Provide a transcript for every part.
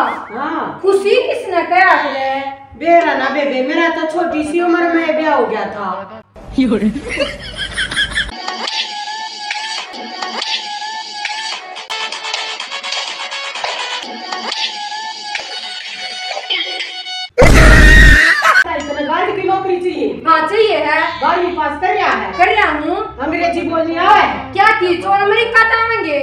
हाँ। खुशी किसने कहा तुझे? बेरा ना बेबे, मेरा तो छोटी सी उम्र में ब्याह हो गया था। गार्ड की नौकरी चाहिए? हाँ चाहिए है। 12वीं पास कर रहा है? कर रहा हूँ। अंग्रेजी बोलनी आवे? क्या चीज और अमेरिका जाएंगे?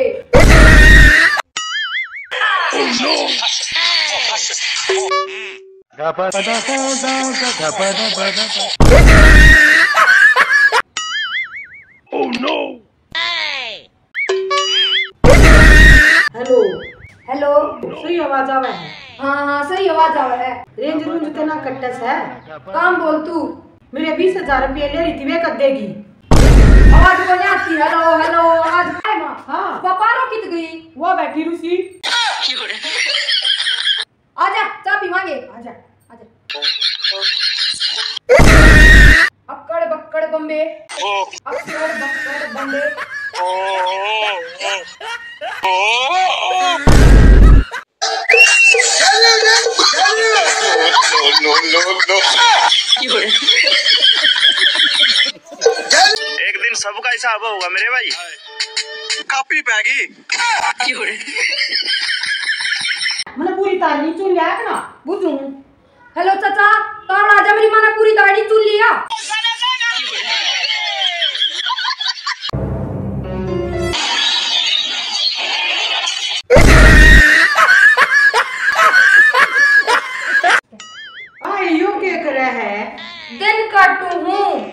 Hello hello. सही आवाज आवे है? हाँ हाँ सही आवाज आवे है। रेंज रूंज तेना कट्टस है? काम बोल तू। मेरे 20,000 रुपये ले रही थी, वे कब देगी? आवाज बोल आती। हेलो हेलो आवाज आए माँ। हाँ। पापारो कित गई? वो बैठी रूसी। आजा चाबी मांगे। आजा आजा। अक्कड़ बक्कड़ बम्बे, अक्कड़ बक्कड़ बम्बे। एक दिन सबका हिसाब होगा मेरे भाई। कापी पैगी मैंने पूरी ताली चुन लिया है ना? बुझू। हेलो चाचा, तार आजा मेरी माँ ने पूरी दाढ़ी चुन लिया। यो क्या कर रहा है? दिन काटू हूँ।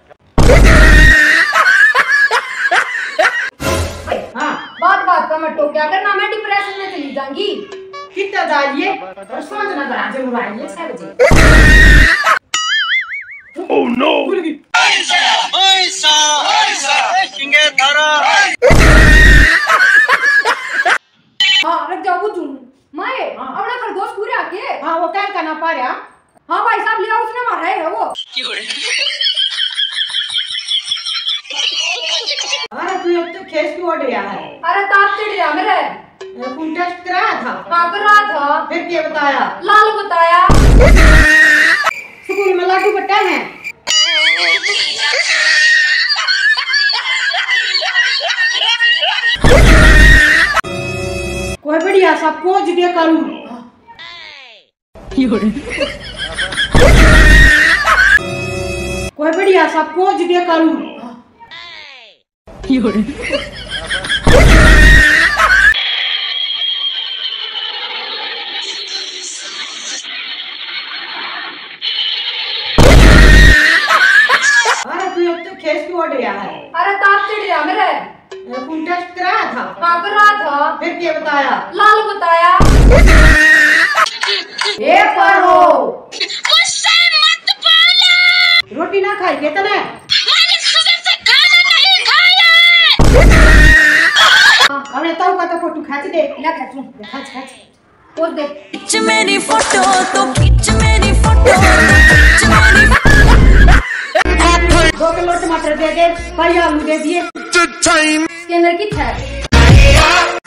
हाँ। बात बात का मत टोक्या करना, मैं डिप्रेशन में चली जाऊंगी। कितना जाइए और समझ ना दराजे मुराइए 6 बजे। Oh no. हाँ रख जाओ बुझू। माए अपना खरगोश पूरे आके। हाँ वो क्या करना पा रहा? हाँ भाई साहब लिया, उसने मारा है वो। अरे तू अब तो खेस क्यों उड़ रहा है? अरे ताप चढ़ गया मेरे। तू टेस्ट कराया था? हाँ कर रहा था। फिर क्या बताया? लाल बताया। स्कूल में लाडू बट्टा है? कोई बढ़िया सा पोज दे करूं। कोई बढ़िया सा पोज दे करूं। अरे तू अब तो खेस क्यों उड़ रहा है? अरे ताप चढ़ गया मेरे। तू टेस्ट कराया था? हाँ कर रहा था। फिर क्या बताया? लाल बताया। ए पारो गुस्से मत बोलो। रोटी ना खाई के तने? मैंने सुबह से खाना नहीं खाया। हां हमने तो का तो फोटो खींच दे। ना खींचूं। खींच पोज दे। खींच मेरी फोटो तो खींच मेरी फोटो खींच मेरी। 2 किलो टमाटर दे दे, 5 आलू दे दिए। स्कैनर की है।